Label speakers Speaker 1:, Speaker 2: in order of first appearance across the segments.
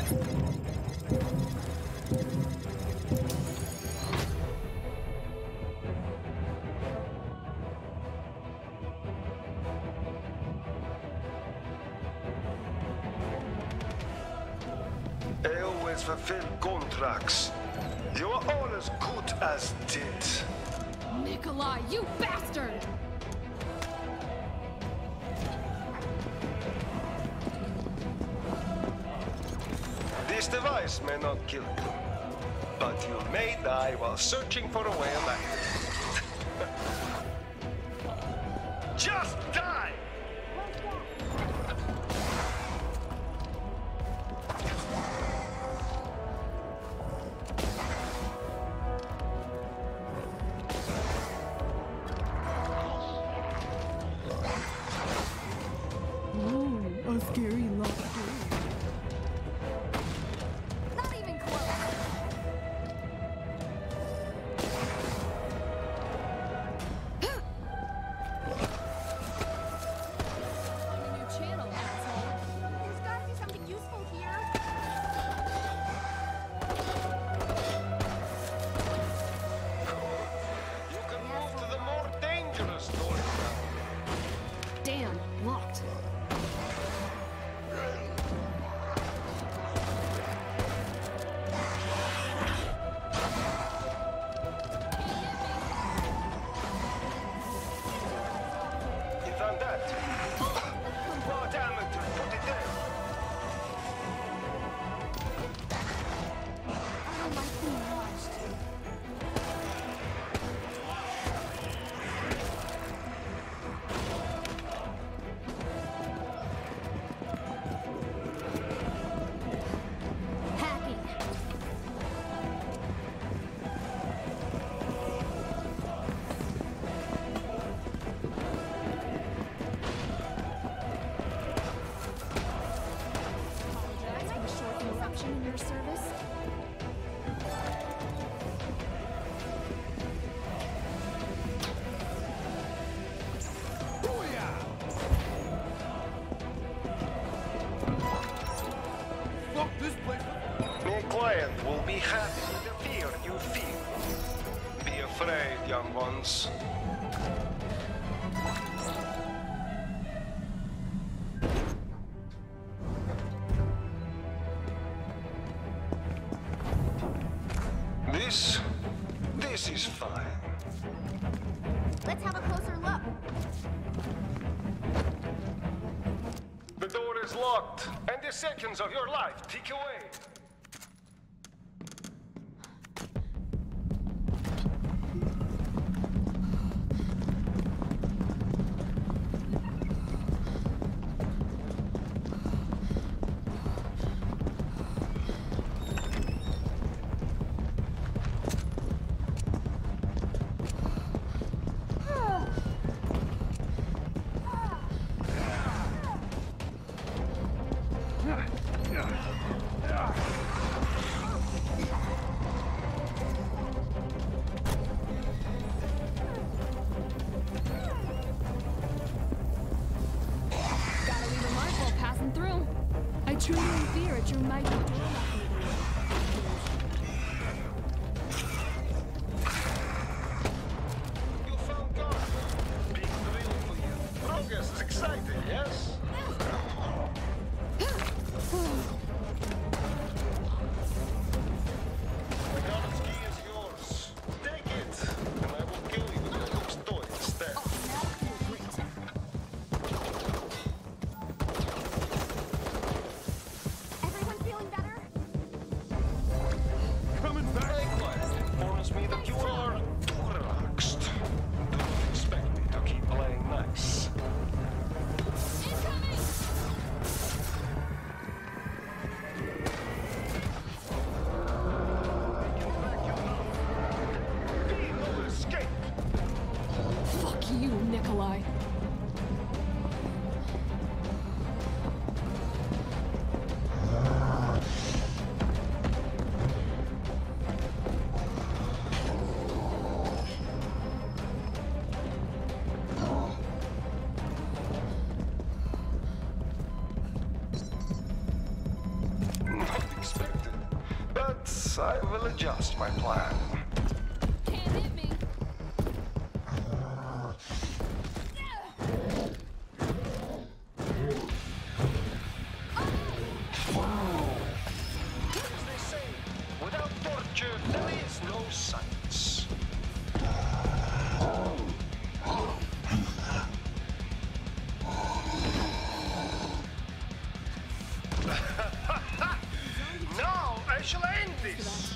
Speaker 1: I always fulfill contracts. You are all as good as dead.
Speaker 2: Nicholai, you bastard!
Speaker 1: This device may not kill you, but you may die while searching for a way back. Just die!
Speaker 2: Ooh, a scary lock.
Speaker 3: Not even close.
Speaker 2: On a new channel, asshole.
Speaker 3: There's gotta be something useful here.
Speaker 1: You can move to the more dangerous door now.
Speaker 2: Damn, locked.
Speaker 1: You found that? What amateur put it there?
Speaker 3: I don't like being watched. Hacking.
Speaker 2: Apologize for the short interruption in your service.
Speaker 1: My client will be happy with the fear you feel. Be afraid, young ones. This is fine.
Speaker 3: Let's have a closer look.
Speaker 1: The door is locked, and the seconds of your life tick away.
Speaker 2: Gotta leave a mark while passing through. I truly fear at your mighty door locking.
Speaker 1: You found God. Big thrill for you. Progress is exciting, yes? The God's key is yours. Take it, and I will kill you with your Luke's toy instead.
Speaker 3: Everyone feeling better?
Speaker 1: I will adjust my plan.
Speaker 2: Can't hit me.
Speaker 1: As they say, without torture, there is no science. Now I shall end this.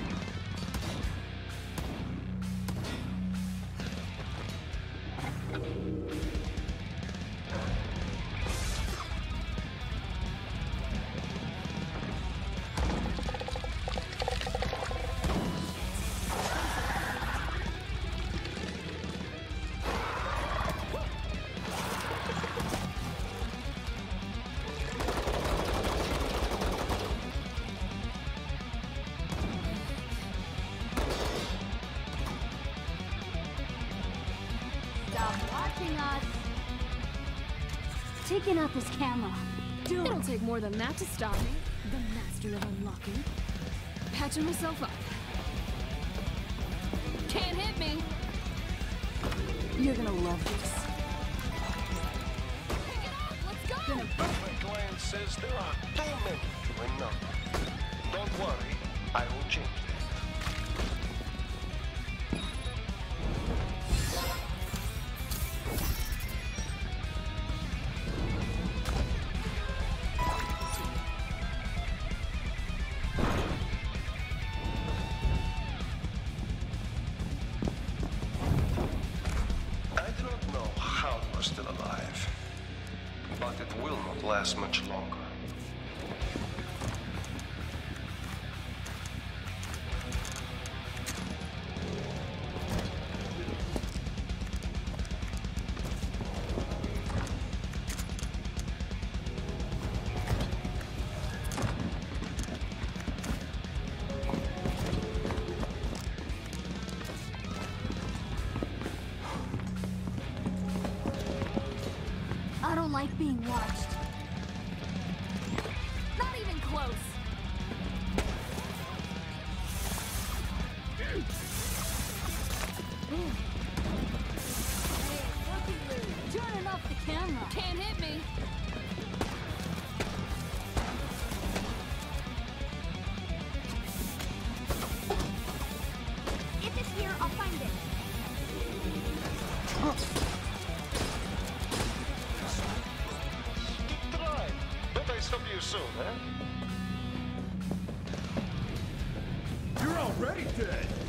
Speaker 3: Stop watching us. Taking out this camera.
Speaker 2: It'll take more than that to stop me. The master of unlocking. Patching myself up. Can't hit me. You're gonna love this. Pick it up, let's go!
Speaker 1: My client says there are too many when not. Don't worry, I will change that. I do not know how you are still alive, but it will not last much longer.
Speaker 3: I don't like being watched. Not even close.
Speaker 2: Turning off the camera. Can't hit me.
Speaker 3: If it's here, I'll find it.
Speaker 1: Try. Don't I stop you soon, eh?
Speaker 4: You're already dead!